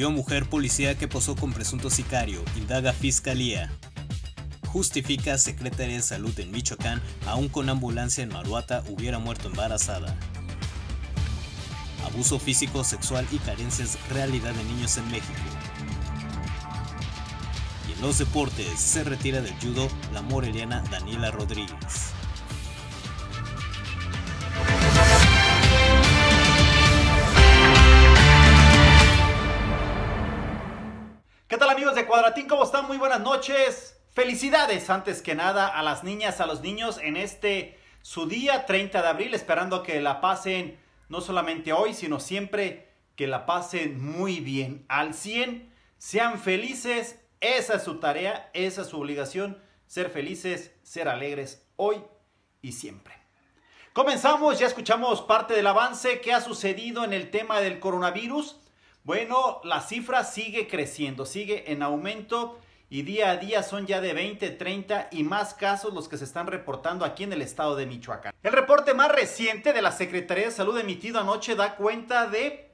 Murió mujer policía que posó con presunto sicario, indaga fiscalía. Justifica Secretaría de Salud en Michoacán, aún con ambulancia en Maruata hubiera muerto embarazada. Abuso físico, sexual y carencias realidad de niños en México. Y en los deportes, se retira del judo la moreliana Daniela Rodríguez. ¿Qué tal, amigos de Cuadratín? ¿Cómo están? Muy buenas noches. Felicidades antes que nada a las niñas, a los niños en su día 30 de abril, esperando que la pasen no solamente hoy, sino siempre que la pasen muy bien, al 100, sean felices, esa es su tarea, esa es su obligación, ser felices, ser alegres hoy y siempre. Comenzamos, ya escuchamos parte del avance que ha sucedido en el tema del coronavirus. Bueno, la cifra sigue creciendo, sigue en aumento y día a día son ya de 20, 30 y más casos los que se están reportando aquí en el estado de Michoacán. El reporte más reciente de la Secretaría de Salud emitido anoche da cuenta de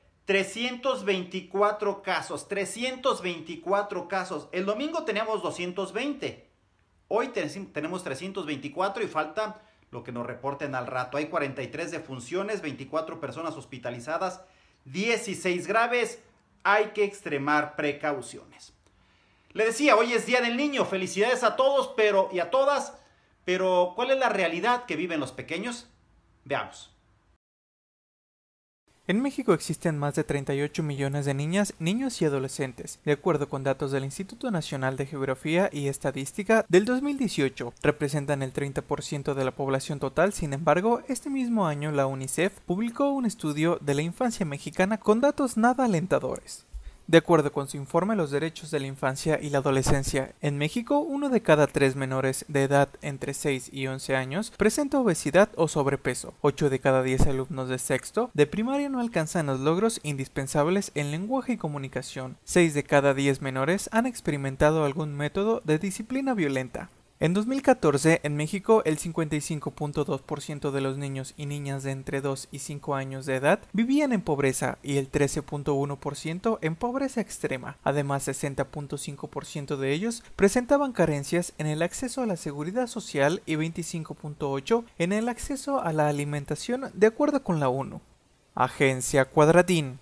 324 casos, 324 casos. El domingo teníamos 220, hoy tenemos 324 y falta lo que nos reporten al rato. Hay 43 defunciones, 24 personas hospitalizadas, 16 graves, hay que extremar precauciones. Le decía, hoy es Día del Niño, felicidades a todos y a todas, pero ¿cuál es la realidad que viven los pequeños? Veamos. En México existen más de 38 millones de niñas, niños y adolescentes. De acuerdo con datos del Instituto Nacional de Geografía y Estadística del 2018, representan el 30% de la población total. Sin embargo, este mismo año la UNICEF publicó un estudio de la infancia mexicana con datos nada alentadores. De acuerdo con su informe Los derechos de la infancia y la adolescencia, en México, 1 de cada 3 menores de edad entre 6 y 11 años presenta obesidad o sobrepeso. 8 de cada 10 alumnos de sexto de primaria no alcanzan los logros indispensables en lenguaje y comunicación. 6 de cada 10 menores han experimentado algún método de disciplina violenta. En 2014, en México, el 55.2% de los niños y niñas de entre 2 y 5 años de edad vivían en pobreza y el 13.1% en pobreza extrema. Además, 60.5% de ellos presentaban carencias en el acceso a la seguridad social y 25.8% en el acceso a la alimentación, de acuerdo con la ONU. Agencia Cuadratín.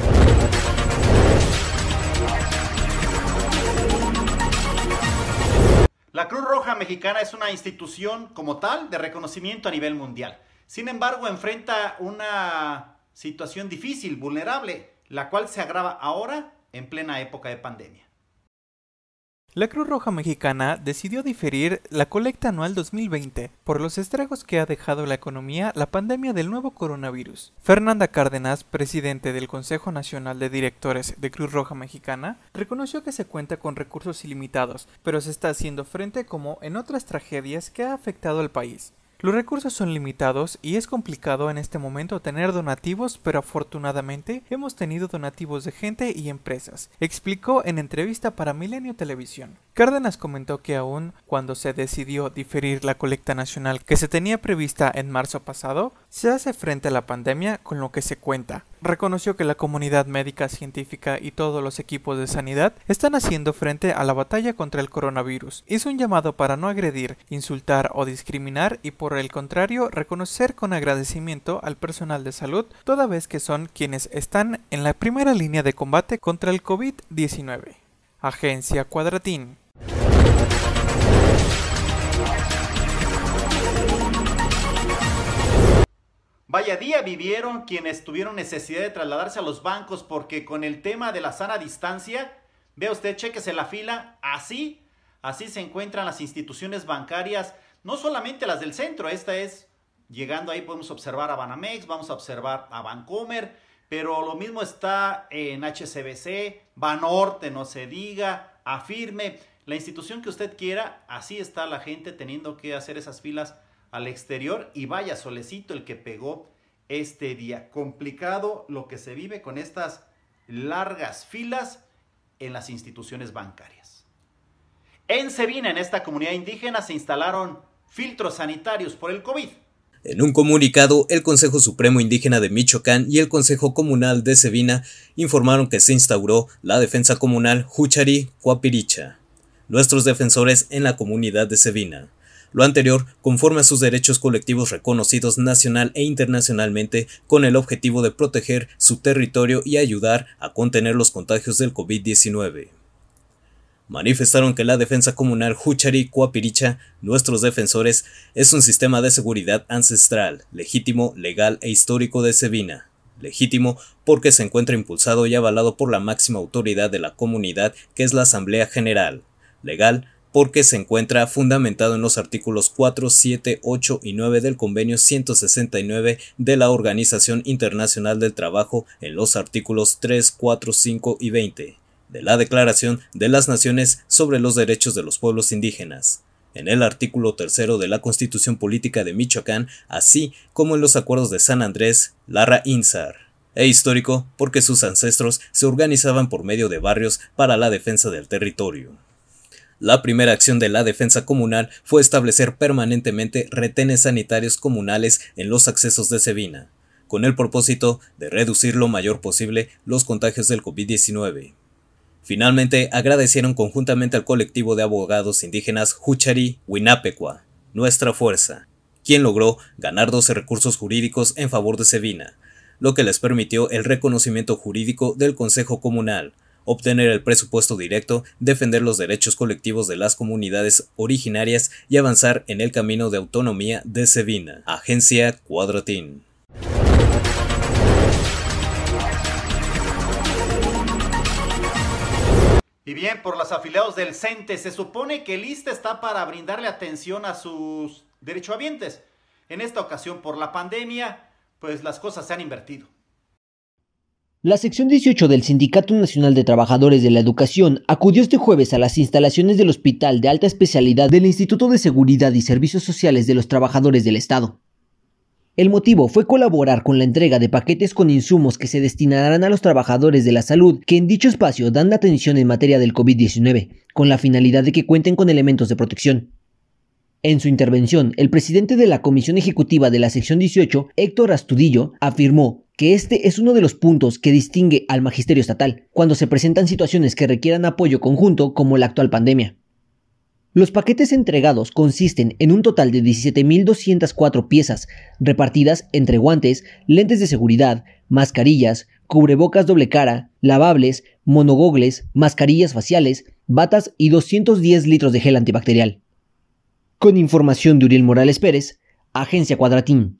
La Cruz Roja Mexicana es una institución como tal de reconocimiento a nivel mundial. Sin embargo, enfrenta una situación difícil, vulnerable, la cual se agrava ahora en plena época de pandemia. La Cruz Roja Mexicana decidió diferir la colecta anual 2020 por los estragos que ha dejado la economía la pandemia del nuevo coronavirus. Fernanda Cárdenas, presidente del Consejo Nacional de Directores de Cruz Roja Mexicana, reconoció que se cuenta con recursos ilimitados, pero se está haciendo frente como en otras tragedias que ha afectado al país. Los recursos son limitados y es complicado en este momento tener donativos, pero afortunadamente hemos tenido donativos de gente y empresas, explicó en entrevista para Milenio Televisión. Cárdenas comentó que aún cuando se decidió diferir la colecta nacional que se tenía prevista en marzo pasado, se hace frente a la pandemia con lo que se cuenta. Reconoció que la comunidad médica, científica y todos los equipos de sanidad están haciendo frente a la batalla contra el coronavirus. Hizo un llamado para no agredir, insultar o discriminar y por el contrario reconocer con agradecimiento al personal de salud toda vez que son quienes están en la primera línea de combate contra el COVID-19. Agencia Cuadratín. Vaya día vivieron quienes tuvieron necesidad de trasladarse a los bancos porque con el tema de la sana distancia, vea usted, chéquese la fila, así se encuentran las instituciones bancarias, no solamente las del centro, llegando ahí podemos observar a Banamex, vamos a observar a Bancomer, pero lo mismo está en HSBC, Banorte, no se diga, Afirme, la institución que usted quiera, así está la gente teniendo que hacer esas filas al exterior y vaya solecito el que pegó este día. Complicado lo que se vive con estas largas filas en las instituciones bancarias. En Sevina, en esta comunidad indígena, se instalaron filtros sanitarios por el COVID. En un comunicado, el Consejo Supremo Indígena de Michoacán y el Consejo Comunal de Cevina informaron que se instauró la Defensa Comunal Huchari-Cuapiricha, nuestros defensores en la comunidad de Cevina. Lo anterior conforme a sus derechos colectivos reconocidos nacional e internacionalmente con el objetivo de proteger su territorio y ayudar a contener los contagios del COVID-19. Manifestaron que la Defensa Comunal Huchari-Cuapiricha, nuestros defensores, es un sistema de seguridad ancestral, legítimo, legal e histórico de Cevina. Legítimo porque se encuentra impulsado y avalado por la máxima autoridad de la comunidad, que es la Asamblea General. Legal porque se encuentra fundamentado en los artículos 4, 7, 8 y 9 del Convenio 169 de la Organización Internacional del Trabajo, en los artículos 3, 4, 5 y 20. De la Declaración de las Naciones sobre los Derechos de los Pueblos Indígenas, en el artículo 3 de la Constitución Política de Michoacán, así como en los acuerdos de San Andrés, Larra-Insar, e histórico porque sus ancestros se organizaban por medio de barrios para la defensa del territorio. La primera acción de la defensa comunal fue establecer permanentemente retenes sanitarios comunales en los accesos de Cevina, con el propósito de reducir lo mayor posible los contagios del COVID-19. Finalmente, agradecieron conjuntamente al colectivo de abogados indígenas Huchari-Winapecua, Nuestra Fuerza, quien logró ganar 12 recursos jurídicos en favor de Cevina, lo que les permitió el reconocimiento jurídico del Consejo Comunal, obtener el presupuesto directo, defender los derechos colectivos de las comunidades originarias y avanzar en el camino de autonomía de Cevina. Agencia Cuadratín. Y bien, por los afiliados del CENTE, se supone que el ISSSTE está para brindarle atención a sus derechohabientes. En esta ocasión, por la pandemia, pues las cosas se han invertido. La sección 18 del Sindicato Nacional de Trabajadores de la Educación acudió este jueves a las instalaciones del Hospital de Alta Especialidad del Instituto de Seguridad y Servicios Sociales de los Trabajadores del Estado. El motivo fue colaborar con la entrega de paquetes con insumos que se destinarán a los trabajadores de la salud que en dicho espacio dan atención en materia del COVID-19, con la finalidad de que cuenten con elementos de protección. En su intervención, el presidente de la Comisión Ejecutiva de la sección 18, Héctor Astudillo, afirmó que este es uno de los puntos que distingue al magisterio estatal, cuando se presentan situaciones que requieran apoyo conjunto como la actual pandemia. Los paquetes entregados consisten en un total de 17.204 piezas, repartidas entre guantes, lentes de seguridad, mascarillas, cubrebocas doble cara, lavables, monogogles, mascarillas faciales, batas y 210 litros de gel antibacterial. Con información de Uriel Morales Pérez, Agencia Cuadratín.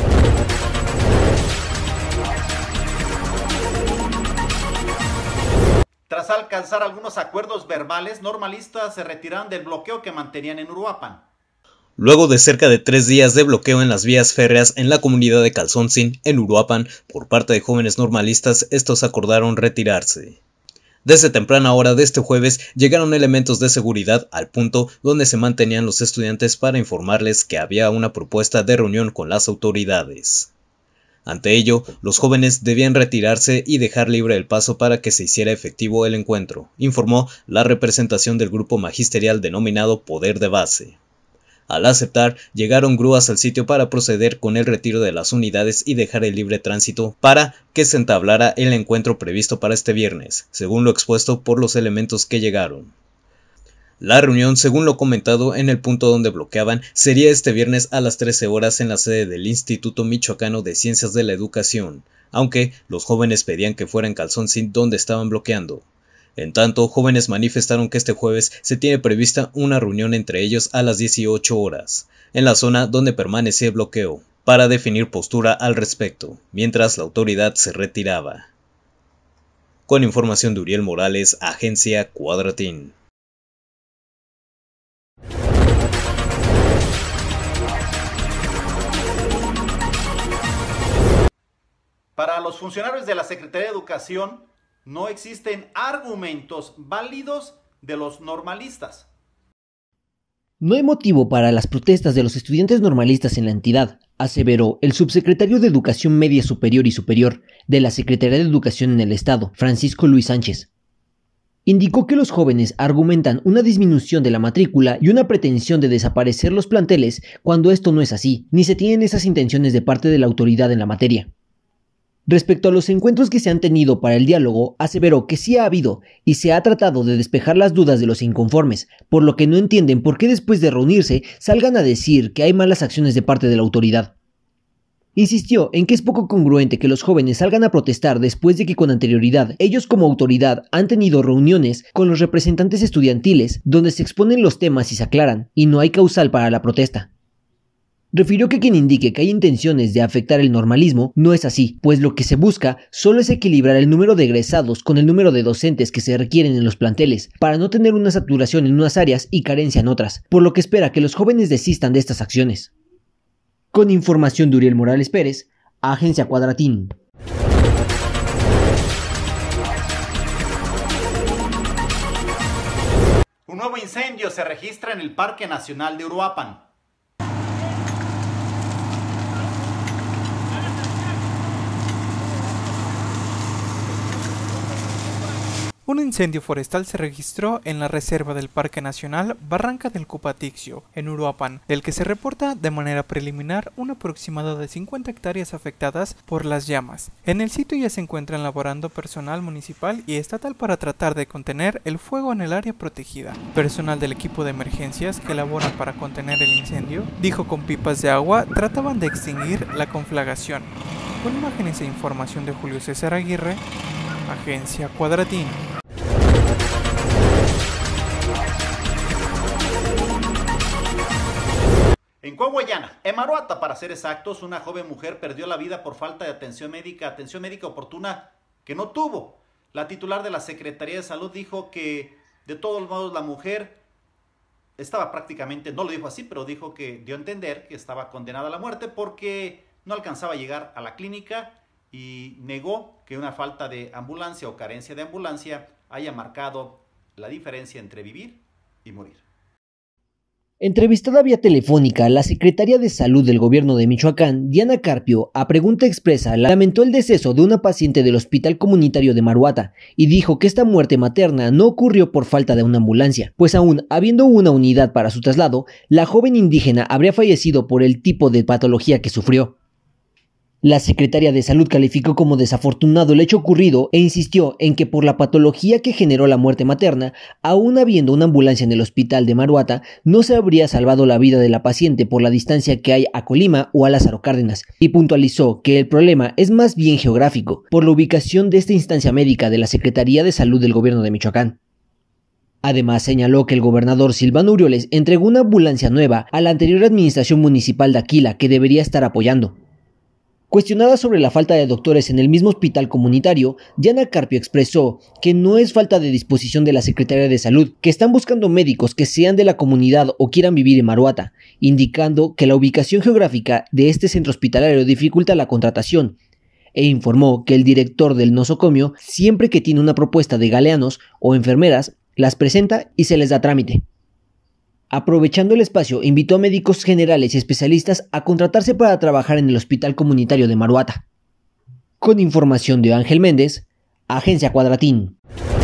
Tras alcanzar algunos acuerdos verbales, normalistas se retiraron del bloqueo que mantenían en Uruapan. Luego de cerca de 3 días de bloqueo en las vías férreas en la comunidad de Calzoncin, en Uruapan, por parte de jóvenes normalistas, estos acordaron retirarse. Desde temprana hora de este jueves llegaron elementos de seguridad al punto donde se mantenían los estudiantes para informarles que había una propuesta de reunión con las autoridades. Ante ello, los jóvenes debían retirarse y dejar libre el paso para que se hiciera efectivo el encuentro, informó la representación del grupo magisterial denominado Poder de Base. Al aceptar, llegaron grúas al sitio para proceder con el retiro de las unidades y dejar el libre tránsito para que se entablara el encuentro previsto para este viernes, según lo expuesto por los elementos que llegaron. La reunión, según lo comentado en el punto donde bloqueaban, sería este viernes a las 13 horas en la sede del Instituto Michoacano de Ciencias de la Educación, aunque los jóvenes pedían que fuera en Calzoncin donde estaban bloqueando. En tanto, jóvenes manifestaron que este jueves se tiene prevista una reunión entre ellos a las 18 horas, en la zona donde permanece el bloqueo, para definir postura al respecto, mientras la autoridad se retiraba. Con información de Uriel Morales, Agencia Cuadratín. Para los funcionarios de la Secretaría de Educación, no existen argumentos válidos de los normalistas. No hay motivo para las protestas de los estudiantes normalistas en la entidad, aseveró el subsecretario de Educación Media Superior y Superior de la Secretaría de Educación en el Estado, Francisco Luis Sánchez. Indicó que los jóvenes argumentan una disminución de la matrícula y una pretensión de desaparecer los planteles cuando esto no es así, ni se tienen esas intenciones de parte de la autoridad en la materia. Respecto a los encuentros que se han tenido para el diálogo, aseveró que sí ha habido y se ha tratado de despejar las dudas de los inconformes, por lo que no entienden por qué después de reunirse salgan a decir que hay malas acciones de parte de la autoridad. Insistió en que es poco congruente que los jóvenes salgan a protestar después de que con anterioridad ellos como autoridad han tenido reuniones con los representantes estudiantiles donde se exponen los temas y se aclaran, y no hay causal para la protesta. Refirió que quien indique que hay intenciones de afectar el normalismo no es así, pues lo que se busca solo es equilibrar el número de egresados con el número de docentes que se requieren en los planteles, para no tener una saturación en unas áreas y carencia en otras, por lo que espera que los jóvenes desistan de estas acciones. Con información de Uriel Morales Pérez, Agencia Cuadratín. Un nuevo incendio se registra en el Parque Nacional de Uruapan. Un incendio forestal se registró en la reserva del Parque Nacional Barranca del Cupatixio, en Uruapan, del que se reporta de manera preliminar un aproximado de 50 hectáreas afectadas por las llamas. En el sitio ya se encuentran laborando personal municipal y estatal para tratar de contener el fuego en el área protegida. Personal del equipo de emergencias que laboran para contener el incendio, dijo con pipas de agua, trataban de extinguir la conflagración. Con imágenes e información de Julio César Aguirre, Agencia Cuadratín. En Coahuayana, en Maruata para ser exactos, una joven mujer perdió la vida por falta de atención médica oportuna que no tuvo. La titular de la Secretaría de Salud dijo que de todos modos la mujer estaba prácticamente, no lo dijo así, pero dijo que dio a entender que estaba condenada a la muerte porque no alcanzaba a llegar a la clínica y negó que una falta de ambulancia o carencia de ambulancia haya marcado la diferencia entre vivir y morir. Entrevistada vía telefónica, la secretaria de Salud del Gobierno de Michoacán, Diana Carpio, a pregunta expresa, lamentó el deceso de una paciente del Hospital Comunitario de Maruata y dijo que esta muerte materna no ocurrió por falta de una ambulancia, pues aún habiendo una unidad para su traslado, la joven indígena habría fallecido por el tipo de patología que sufrió. La secretaria de Salud calificó como desafortunado el hecho ocurrido e insistió en que por la patología que generó la muerte materna, aún habiendo una ambulancia en el hospital de Maruata, no se habría salvado la vida de la paciente por la distancia que hay a Colima o a Lázaro Cárdenas, y puntualizó que el problema es más bien geográfico, por la ubicación de esta instancia médica de la Secretaría de Salud del Gobierno de Michoacán. Además, señaló que el gobernador Silvano Aureoles entregó una ambulancia nueva a la anterior administración municipal de Aquila que debería estar apoyando. Cuestionada sobre la falta de doctores en el mismo hospital comunitario, Diana Carpio expresó que no es falta de disposición de la Secretaría de Salud, que están buscando médicos que sean de la comunidad o quieran vivir en Maruata, indicando que la ubicación geográfica de este centro hospitalario dificulta la contratación, e informó que el director del nosocomio, siempre que tiene una propuesta de galeanos o enfermeras, las presenta y se les da trámite. Aprovechando el espacio, invitó a médicos generales y especialistas a contratarse para trabajar en el Hospital Comunitario de Maruata. Con información de Ángel Méndez, Agencia Cuadratín.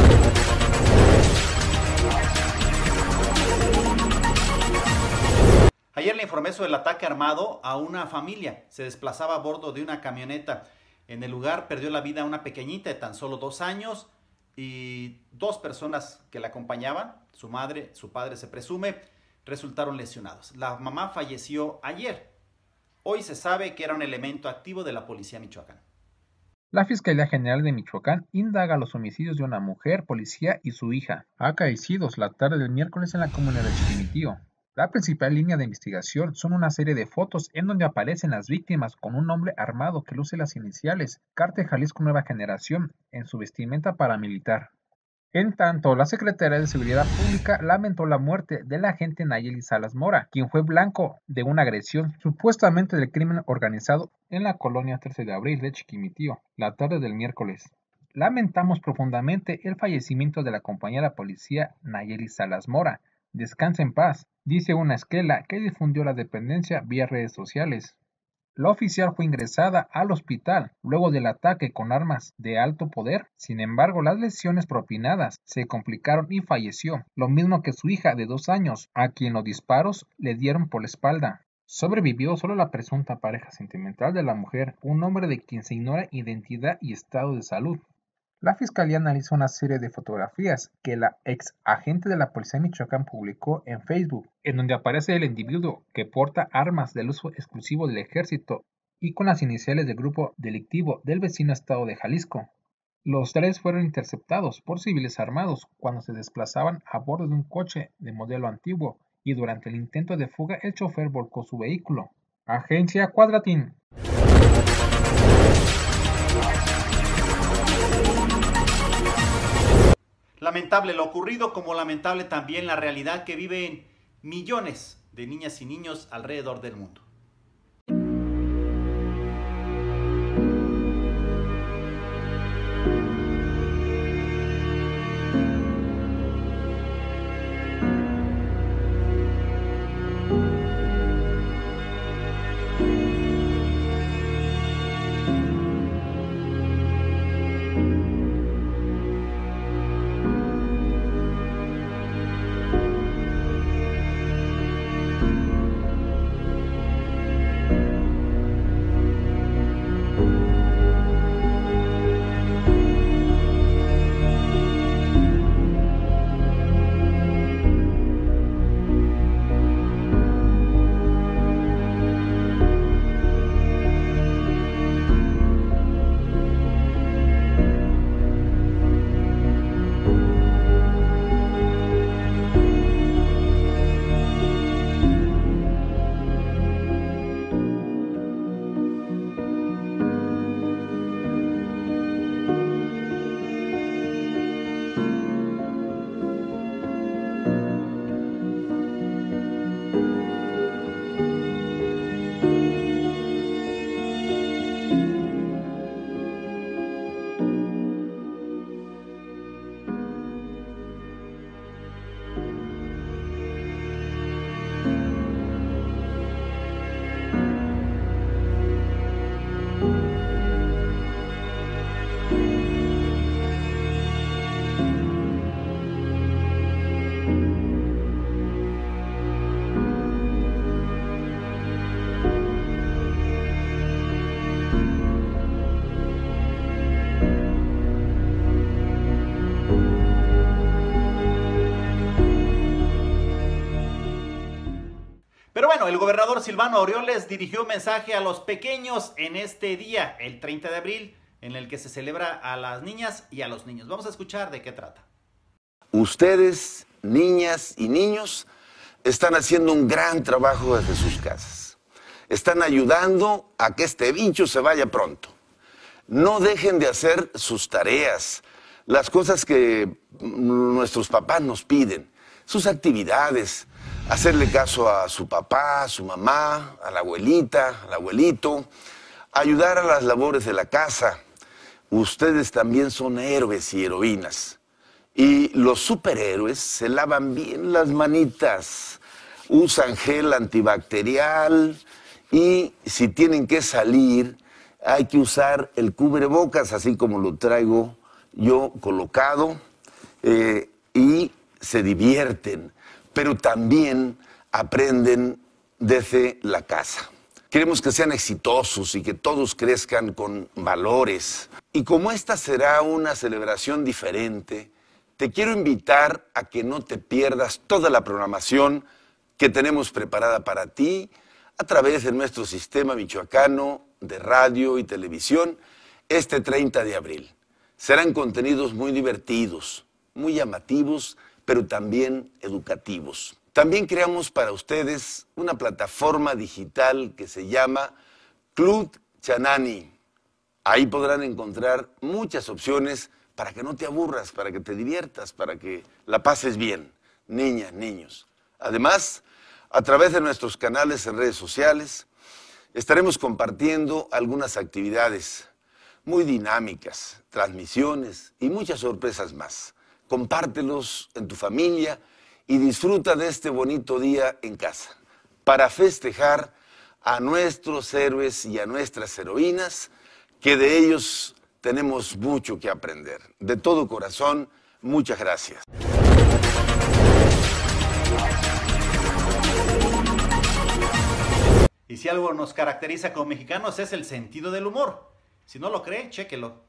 Ayer le informé sobre el ataque armado a una familia. Se desplazaba a bordo de una camioneta. En el lugar perdió la vida una pequeñita de tan solo 2 años y 2 personas que la acompañaban, su madre, su padre se presume, resultaron lesionados. La mamá falleció ayer. Hoy se sabe que era un elemento activo de la policía Michoacán. La Fiscalía General de Michoacán indaga los homicidios de una mujer, policía y su hija, acaecidos la tarde del miércoles en la comunidad de Chiquimitío. La principal línea de investigación son una serie de fotos en donde aparecen las víctimas con un hombre armado que luce las iniciales Cártel Jalisco Nueva Generación en su vestimenta paramilitar. En tanto, la Secretaría de Seguridad Pública lamentó la muerte del agente Nayeli Salas Mora, quien fue blanco de una agresión supuestamente del crimen organizado en la colonia 13 de abril de Chiquimitío, la tarde del miércoles. Lamentamos profundamente el fallecimiento de la compañera policía Nayeli Salas Mora. Descansa en paz, dice una esquela que difundió la dependencia vía redes sociales. La oficial fue ingresada al hospital luego del ataque con armas de alto poder. Sin embargo, las lesiones propinadas se complicaron y falleció, lo mismo que su hija de 2 años, a quien los disparos le dieron por la espalda. Sobrevivió solo la presunta pareja sentimental de la mujer, un hombre de quien se ignora identidad y estado de salud. La fiscalía analizó una serie de fotografías que la ex agente de la policía de Michoacán publicó en Facebook, en donde aparece el individuo que porta armas del uso exclusivo del ejército y con las iniciales del grupo delictivo del vecino estado de Jalisco. Los 3 fueron interceptados por civiles armados cuando se desplazaban a bordo de un coche de modelo antiguo y durante el intento de fuga el chofer volcó su vehículo. Agencia Cuadratín. Lamentable lo ocurrido, como lamentable también la realidad que viven millones de niñas y niños alrededor del mundo. Pero bueno, el gobernador Silvano Aureoles dirigió un mensaje a los pequeños en este día, el 30 de abril, en el que se celebra a las niñas y a los niños. Vamos a escuchar de qué trata. Ustedes, niñas y niños, están haciendo un gran trabajo desde sus casas. Están ayudando a que este bicho se vaya pronto. No dejen de hacer sus tareas, las cosas que nuestros papás nos piden, sus actividades, hacerle caso a su papá, a su mamá, a la abuelita, al abuelito, ayudar a las labores de la casa. Ustedes también son héroes y heroínas. Y los superhéroes se lavan bien las manitas, usan gel antibacterial y si tienen que salir hay que usar el cubrebocas, así como lo traigo yo colocado, y se divierten, pero también aprenden desde la casa. Queremos que sean exitosos y que todos crezcan con valores. Y como esta será una celebración diferente, te quiero invitar a que no te pierdas toda la programación que tenemos preparada para ti a través de nuestro sistema michoacano de radio y televisión este 30 de abril. Serán contenidos muy divertidos, muy llamativos, pero también educativos. También creamos para ustedes una plataforma digital que se llama Club Chanani. Ahí podrán encontrar muchas opciones para que no te aburras, para que te diviertas, para que la pases bien, niñas, niños. Además, a través de nuestros canales en redes sociales, estaremos compartiendo algunas actividades muy dinámicas, transmisiones y muchas sorpresas más. Compártelos en tu familia y disfruta de este bonito día en casa, para festejar a nuestros héroes y a nuestras heroínas, que de ellos tenemos mucho que aprender. De todo corazón, muchas gracias. Y si algo nos caracteriza como mexicanos es el sentido del humor. Si no lo cree, chéquelo.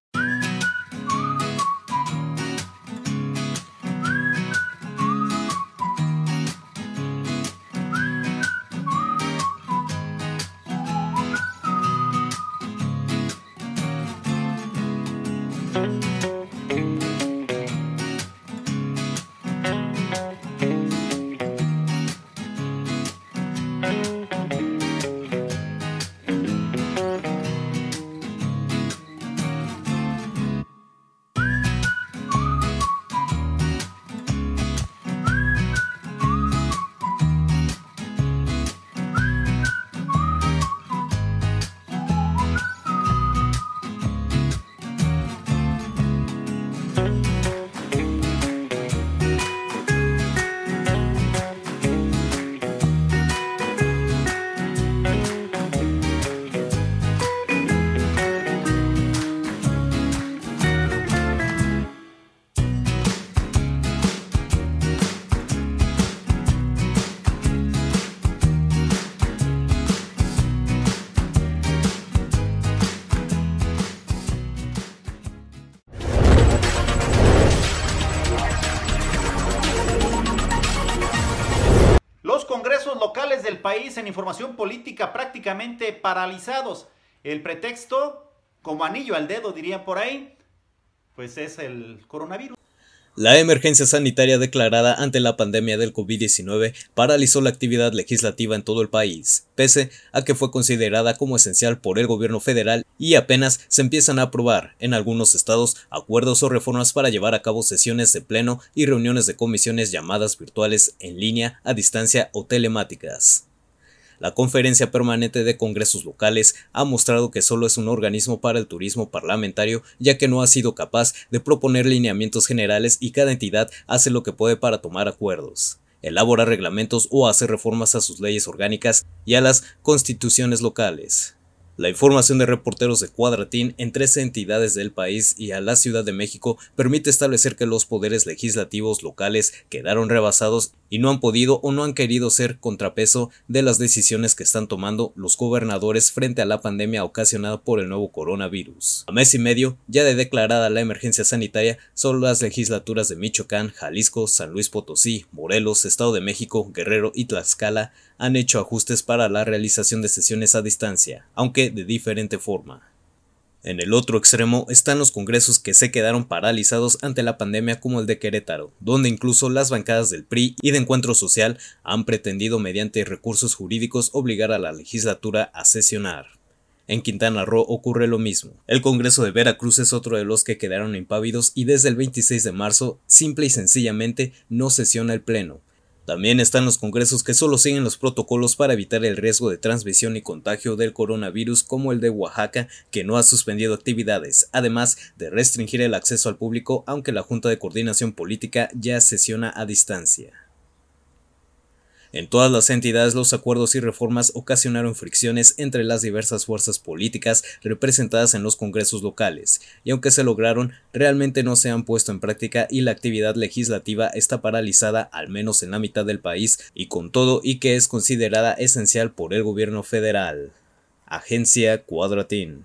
Congresos locales del país en información política prácticamente paralizados. El pretexto, como anillo al dedo dirían por ahí, pues es el coronavirus. La emergencia sanitaria declarada ante la pandemia del COVID-19 paralizó la actividad legislativa en todo el país, pese a que fue considerada como esencial por el gobierno federal y apenas se empiezan a aprobar en algunos estados acuerdos o reformas para llevar a cabo sesiones de pleno y reuniones de comisiones llamadas virtuales en línea, a distancia o telemáticas. La Conferencia Permanente de Congresos Locales ha mostrado que solo es un organismo para el turismo parlamentario, ya que no ha sido capaz de proponer lineamientos generales y cada entidad hace lo que puede para tomar acuerdos, elaborar reglamentos o hacer reformas a sus leyes orgánicas y a las constituciones locales. La información de reporteros de Cuadratín en 13 entidades del país y a la Ciudad de México permite establecer que los poderes legislativos locales quedaron rebasados y no han podido o no han querido ser contrapeso de las decisiones que están tomando los gobernadores frente a la pandemia ocasionada por el nuevo coronavirus. A mes y medio ya de declarada la emergencia sanitaria, solo las legislaturas de Michoacán, Jalisco, San Luis Potosí, Morelos, Estado de México, Guerrero y Tlaxcala han hecho ajustes para la realización de sesiones a distancia, aunque de diferente forma. En el otro extremo están los congresos que se quedaron paralizados ante la pandemia, como el de Querétaro, donde incluso las bancadas del PRI y de Encuentro Social han pretendido mediante recursos jurídicos obligar a la legislatura a sesionar. En Quintana Roo ocurre lo mismo. El Congreso de Veracruz es otro de los que quedaron impávidos y desde el 26 de marzo simple y sencillamente no sesiona el pleno. También están los congresos que solo siguen los protocolos para evitar el riesgo de transmisión y contagio del coronavirus, como el de Oaxaca, que no ha suspendido actividades, además de restringir el acceso al público, aunque la Junta de Coordinación Política ya sesiona a distancia. En todas las entidades, los acuerdos y reformas ocasionaron fricciones entre las diversas fuerzas políticas representadas en los congresos locales, y aunque se lograron, realmente no se han puesto en práctica y la actividad legislativa está paralizada al menos en la mitad del país, y con todo y que es considerada esencial por el gobierno federal. Agencia Cuadratín.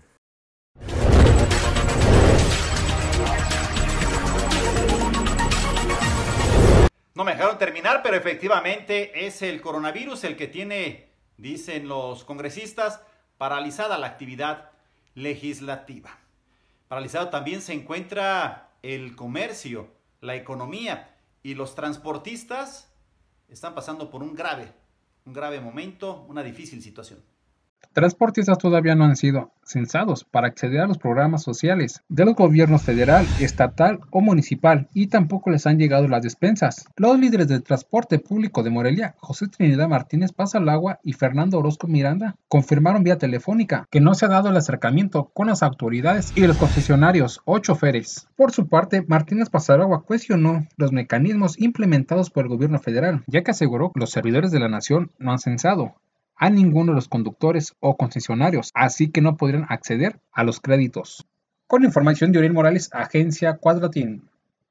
No me dejaron terminar, pero efectivamente es el coronavirus el que tiene, dicen los congresistas, paralizada la actividad legislativa. Paralizado también se encuentra el comercio, la economía, y los transportistas están pasando por un grave momento, una difícil situación. Transportistas todavía no han sido censados para acceder a los programas sociales de los gobiernos federal, estatal o municipal, y tampoco les han llegado las despensas. Los líderes del transporte público de Morelia, José Trinidad Martínez Pasalagua y Fernando Orozco Miranda, confirmaron vía telefónica que no se ha dado el acercamiento con las autoridades y los concesionarios o choferes. Por su parte, Martínez Pasalagua cuestionó los mecanismos implementados por el gobierno federal, ya que aseguró que los servidores de la nación no han censado a ninguno de los conductores o concesionarios, así que no podrían acceder a los créditos. Con información de Uriel Morales, Agencia Cuadratín.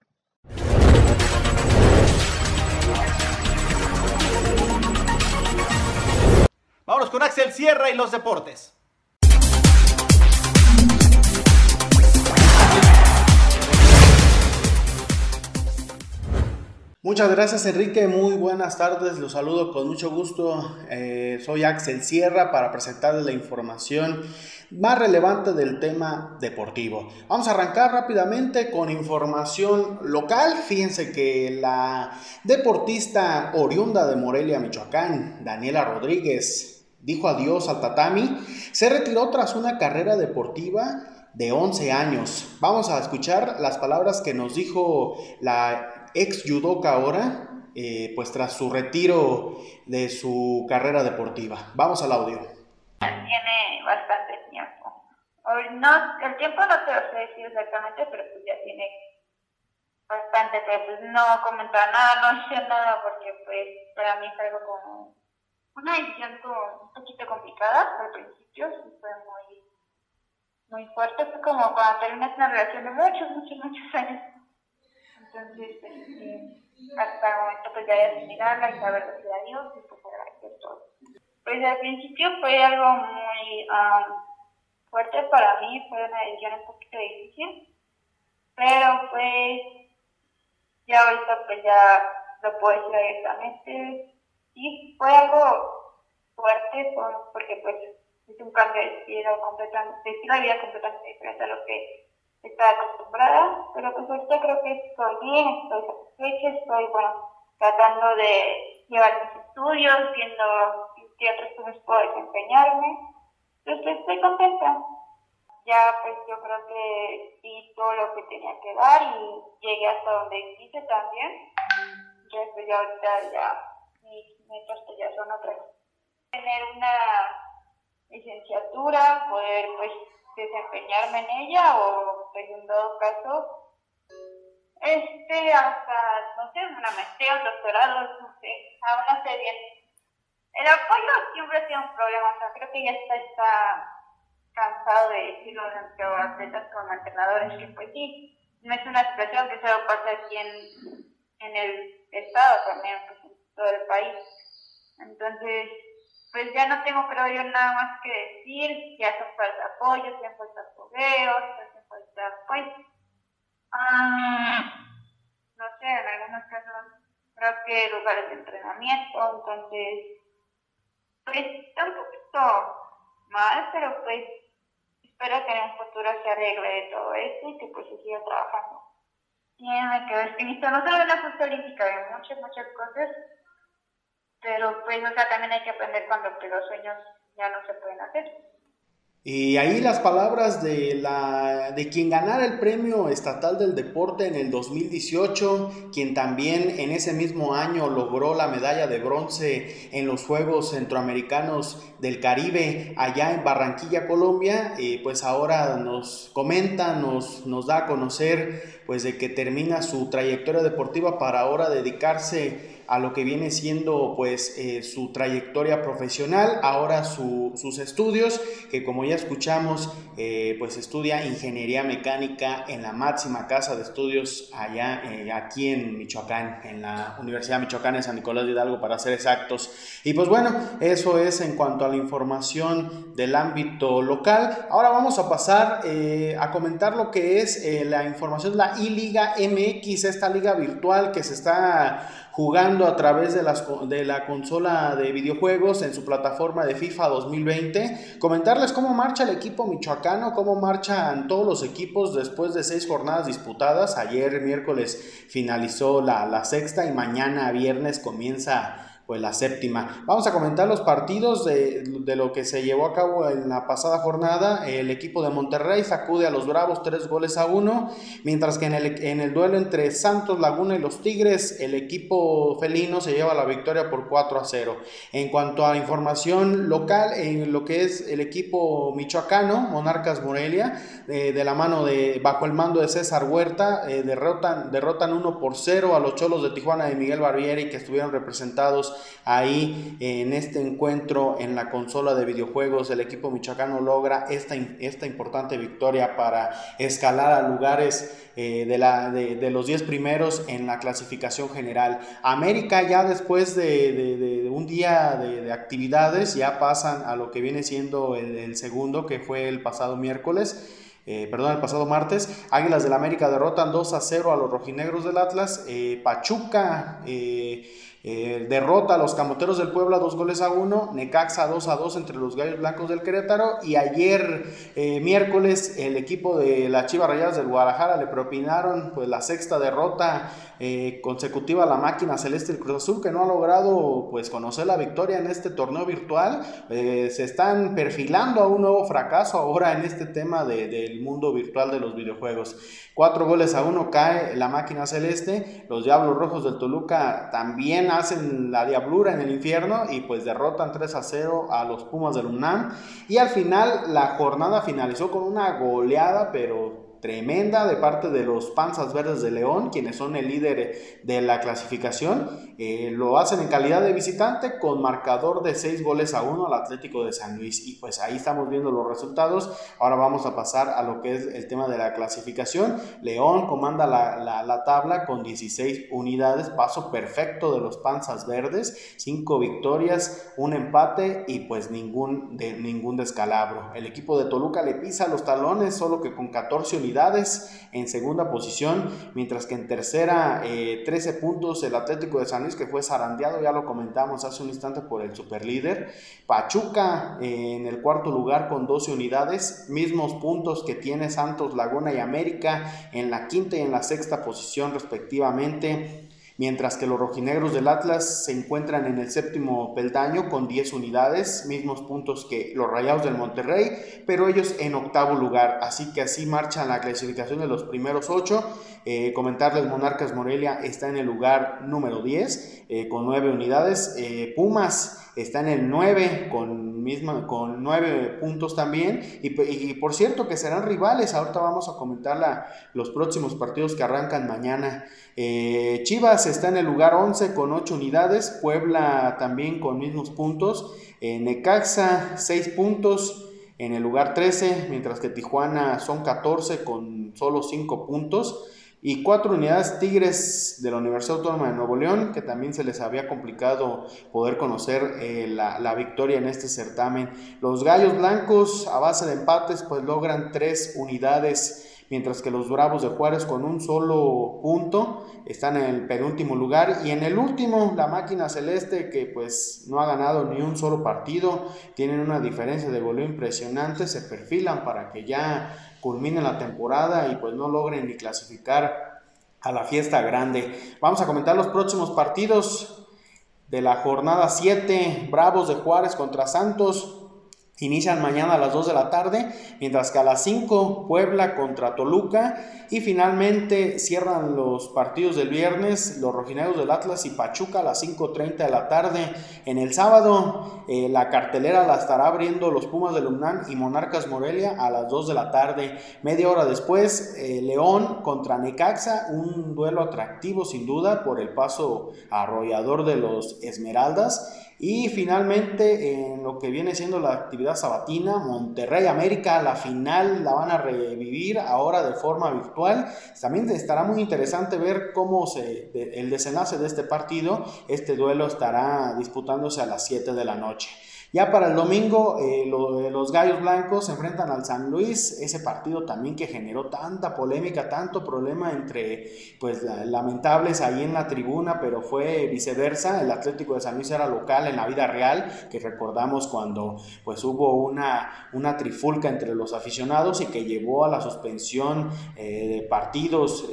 Vámonos con Axel Sierra y los deportes. Muchas gracias, Enrique, muy buenas tardes, los saludo con mucho gusto. Soy Axel Sierra para presentarles la información más relevante del tema deportivo. Vamos a arrancar rápidamente con información local. Fíjense que la deportista oriunda de Morelia, Michoacán, Daniela Rodríguez, dijo adiós al tatami. Se retiró tras una carrera deportiva de 11 años. Vamos a escuchar las palabras que nos dijo la ex judoka ahora, pues tras su retiro de su carrera deportiva. Vamos al audio. Tiene bastante tiempo. No, el tiempo no te lo sé decir exactamente, pero pues ya tiene bastante tiempo. Pues no comentar nada, no hice nada, porque pues para mí es algo como una decisión como un poquito complicada al principio, sí fue muy fuerte. Fue como cuando terminas una relación de muchos años. Entonces, hasta el momento pues ya de asimilarla y saber decir adiós y pues agradecer todo. Pues al principio fue algo muy fuerte para mí, fue una decisión un poquito difícil, pero pues ya ahorita pues ya lo puedo decir abiertamente. Sí, fue algo fuerte porque pues es un cambio de estilo de vida completamente diferente a lo que estaba acostumbrada, pero pues ahorita creo que estoy bien, estoy satisfecha, estoy tratando de llevar mis estudios, viendo qué otras cosas puedo desempeñarme. Entonces estoy contenta. Ya pues yo creo que di todo lo que tenía que dar y llegué hasta donde quise también. Entonces ya ahorita ya mis metas ya son otras. Tener una licenciatura, poder pues desempeñarme en ella o pues en todo caso hasta no sé, una maestría, un doctorado, no sé, aún no sé bien. El apoyo siempre ha sido un problema, o sea, creo que ya está cansado de decirlo tanto a atletas como entrenadores, que pues sí, no es una situación que solo pasa aquí en el estado, también pues en todo el país. Entonces pues ya no tengo, creo yo, nada más que decir. Ya hacen falta apoyo, hacen falta fogueos, hacen falta, pues, no sé, en algunos casos creo que lugares de entrenamiento. Entonces pues está un poquito mal, pero pues espero que en un futuro se arregle de todo esto y que pues se siga trabajando. Tiene que ver, he visto no solo en la justa olímpica, hay muchas cosas, pero pues, o sea, también hay que aprender cuando pues, los sueños ya no se pueden hacer. Y ahí las palabras de quien ganara el premio estatal del deporte en el 2018, quien también en ese mismo año logró la medalla de bronce en los Juegos Centroamericanos del Caribe allá en Barranquilla, Colombia, pues ahora nos comenta, nos da a conocer pues de que termina su trayectoria deportiva para ahora dedicarse a lo que viene siendo pues su trayectoria profesional, ahora sus estudios, que como ya escuchamos pues estudia ingeniería mecánica en la máxima casa de estudios allá aquí en Michoacán, en la Universidad Michoacana de San Nicolás de Hidalgo para ser exactos. Y pues bueno, eso es en cuanto a la información del ámbito local. Ahora vamos a pasar a comentar lo que es la información de la I-Liga MX, esta liga virtual que se está jugando a través de la consola de videojuegos en su plataforma de FIFA 2020. Comentarles cómo marcha el equipo michoacano, cómo marchan todos los equipos después de 6 jornadas disputadas. Ayer miércoles finalizó la sexta y mañana viernes comienza pues la séptima. Vamos a comentar los partidos de lo que se llevó a cabo en la pasada jornada. El equipo de Monterrey sacude a los Bravos 3-1, mientras que en el duelo entre Santos Laguna y los Tigres, el equipo felino se lleva la victoria por 4-0. En cuanto a información local, en lo que es el equipo michoacano, Monarcas Morelia, de la mano bajo el mando de César Huerta, derrotan 1-0 a los Cholos de Tijuana de Miguel Barbieri, que estuvieron representados ahí en este encuentro en la consola de videojuegos. El equipo michoacano logra esta importante victoria para escalar a lugares de los 10 primeros en la clasificación general. América, ya después de un día de actividades, ya pasan a lo que viene siendo el segundo, que fue el pasado el pasado martes. Águilas del América derrotan 2-0 a los rojinegros del Atlas. Pachuca derrota a los Camoteros del Puebla 2-1, Necaxa 2-2 entre los Gallos Blancos del Querétaro, y ayer miércoles el equipo de las Chivas Rayadas del Guadalajara le propinaron pues la sexta derrota consecutiva a la máquina celeste del Cruz Azul, que no ha logrado pues conocer la victoria en este torneo virtual. Se están perfilando a un nuevo fracaso ahora en este tema del mundo virtual de los videojuegos. 4-1 cae la máquina celeste. Los Diablos Rojos del Toluca también hacen la diablura en el infierno y pues derrotan 3-0 a los Pumas del UNAM. Y al final la jornada finalizó con una goleada pero tremenda de parte de los Panzas Verdes de León, quienes son el líder de la clasificación. Lo hacen en calidad de visitante con marcador de 6-1 al Atlético de San Luis, y pues ahí estamos viendo los resultados. Ahora vamos a pasar a lo que es el tema de la clasificación. León comanda la tabla con 16 unidades, paso perfecto de los Panzas Verdes, 5 victorias, un empate y pues ningún descalabro. El equipo de Toluca le pisa los talones, solo que con 14 unidades en segunda posición, mientras que en tercera 13 puntos el Atlético de San Luis, que fue zarandeado, ya lo comentamos hace un instante, por el superlíder. Pachuca en el cuarto lugar con 12 unidades, mismos puntos que tiene Santos Laguna y América en la quinta y en la sexta posición respectivamente, mientras que los rojinegros del Atlas se encuentran en el séptimo peldaño con 10 unidades, mismos puntos que los Rayados del Monterrey, pero ellos en octavo lugar. Así que así marcha la clasificación de los primeros 8. Comentarles, Monarcas Morelia está en el lugar número 10 con 9 unidades. Pumas está en el 9 con 9 puntos también, y por cierto que serán rivales. Ahorita vamos a comentar los próximos partidos que arrancan mañana. Chivas está en el lugar 11 con 8 unidades, Puebla también con mismos puntos, Necaxa 6 puntos en el lugar 13, mientras que Tijuana son 14 con solo 5 puntos. Y 4 unidades Tigres de la Universidad Autónoma de Nuevo León, que también se les había complicado poder conocer la victoria en este certamen. Los Gallos Blancos, a base de empates, pues logran 3 unidades, mientras que los Bravos de Juárez con un solo punto están en el penúltimo lugar. Y en el último, la máquina celeste, que pues no ha ganado ni un solo partido, tienen una diferencia de goleo impresionante, se perfilan para que ya culmine la temporada y pues no logren ni clasificar a la fiesta grande. Vamos a comentar los próximos partidos de la jornada 7. Bravos de Juárez contra Santos inician mañana a las 2 de la tarde, mientras que a las 5 Puebla contra Toluca, y finalmente cierran los partidos del viernes los rojinegros del Atlas y Pachuca a las 5:30 de la tarde. En el sábado la cartelera la estará abriendo los Pumas del UNAM y Monarcas Morelia a las 2 de la tarde. Media hora después León contra Necaxa, un duelo atractivo sin duda por el paso arrollador de los Esmeraldas. Y finalmente, en lo que viene siendo la actividad sabatina, Monterrey América, la final la van a revivir ahora de forma virtual. También estará muy interesante ver cómo el desenlace de este partido. Este duelo estará disputándose a las 7 de la noche. Ya para el domingo, los Gallos Blancos se enfrentan al San Luis, ese partido también que generó tanta polémica, tanto problema entre pues lamentables ahí en la tribuna, pero fue viceversa. El Atlético de San Luis era local en la vida real, que recordamos cuando pues hubo una trifulca entre los aficionados y que llevó a la suspensión de partidos,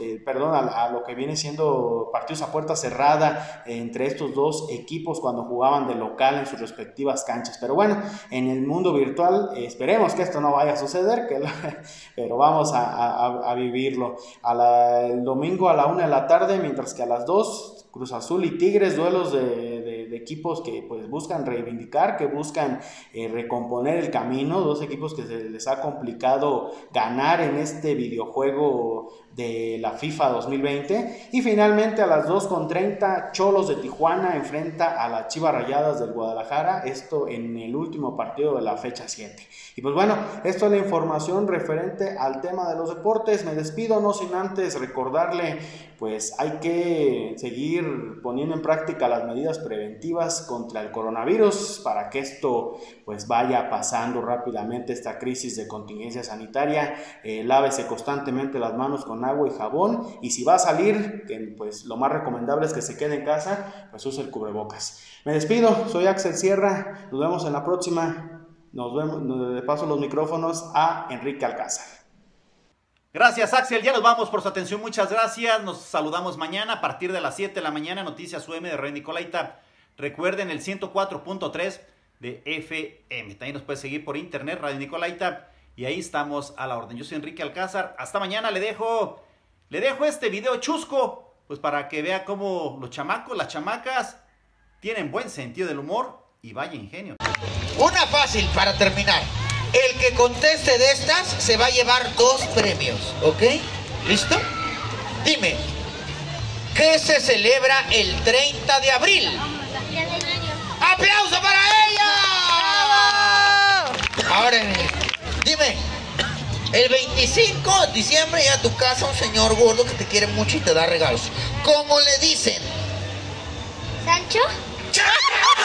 a lo que viene siendo partidos a puerta cerrada entre estos dos equipos cuando jugaban de local en sus respectivas canchas. Pero bueno, en el mundo virtual esperemos que esto no vaya a suceder, pero vamos a vivirlo. El domingo a la 1 de la tarde, mientras que a las 2 Cruz Azul y Tigres, duelos de equipos que pues buscan reivindicar, que buscan recomponer el camino, dos equipos que se les ha complicado ganar en este videojuego de la FIFA 2020. Y finalmente a las 2:30 Xolos de Tijuana enfrenta a las Chivas Rayadas del Guadalajara, esto en el último partido de la fecha 7. Y pues bueno, esto es la información referente al tema de los deportes. Me despido, no sin antes recordarle, pues hay que seguir poniendo en práctica las medidas preventivas contra el coronavirus para que esto pues vaya pasando rápidamente esta crisis de contingencia sanitaria. Lávese constantemente las manos con agua y jabón, y si va a salir, pues lo más recomendable es que se quede en casa, pues use el cubrebocas. Me despido, soy Axel Sierra, nos vemos en la próxima. Nos vemos, le paso los micrófonos a Enrique Alcázar. Gracias, Axel. Ya nos vamos por su atención. Muchas gracias. Nos saludamos mañana a partir de las 7 de la mañana. Noticias UM de Radio Nicolaita. Recuerden el 104.3 de FM. También nos puede seguir por internet, Radio Nicolaita. Y ahí estamos a la orden. Yo soy Enrique Alcázar. Hasta mañana. Le dejo este video chusco, pues para que vea cómo los chamacos, las chamacas, tienen buen sentido del humor y vaya ingenio. Una fácil para terminar. El que conteste de estas se va a llevar 2 premios, ¿ok? ¿Listo? Dime, ¿qué se celebra el 30 de abril? ¡Aplauso para ella! Ahora, dime, el 25 de diciembre llega a tu casa un señor gordo que te quiere mucho y te da regalos. ¿Cómo le dicen? ¿Sancho?